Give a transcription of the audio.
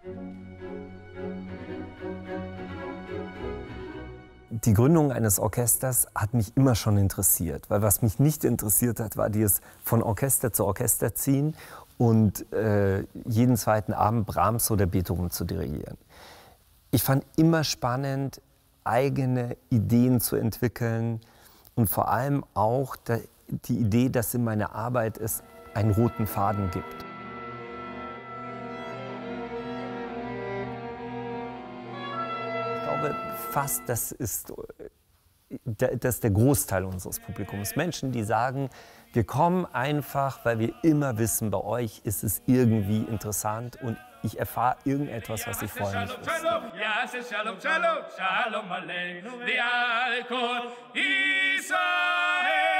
Die Gründung eines Orchesters hat mich immer schon interessiert, weil was mich nicht interessiert hat, war dieses von Orchester zu Orchester ziehen und jeden zweiten Abend Brahms oder Beethoven zu dirigieren. Ich fand immer spannend, eigene Ideen zu entwickeln und vor allem auch die Idee, dass in meiner Arbeit es einen roten Faden gibt. Ich glaube fast, das ist der Großteil unseres Publikums. Menschen, die sagen, wir kommen einfach, weil wir immer wissen, bei euch ist es irgendwie interessant und ich erfahre irgendetwas, was ich vorher nicht wusste. Ja, es ist Shalom, Shalom, Shalom Aleinu, Israel.